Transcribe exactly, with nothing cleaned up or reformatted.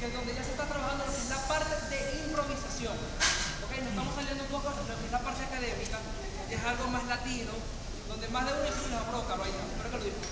que donde ya se está trabajando lo que es la parte de improvisación. ¿Okay? Nos estamos saliendo un poco de lo que es la parte académica, es algo más latino, donde más de uno se nos abroca, vaya. Espero que lo disfruten.